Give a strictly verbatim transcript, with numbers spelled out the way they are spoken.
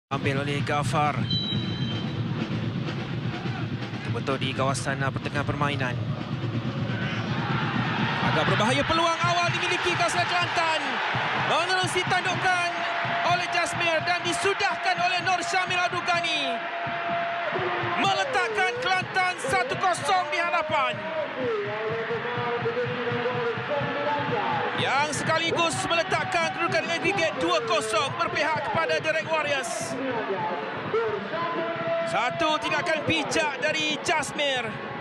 Ambil oleh Ghaffar. Betul di kawasan pertengahan permainan. Agak berbahaya peluang awal dimiliki kawasan Kelantan. Menerusi tandukan oleh Jasmir dan disudahkan oleh Nur Syamil Abdul-Ghani. Meletakkan Kelantan satu kosong di hadapan. Yang sekaligus meletakkan kedudukan agregat dua kosong berpihak kepada Direct Warriors. Satu tindakan bijak dari Jasmir.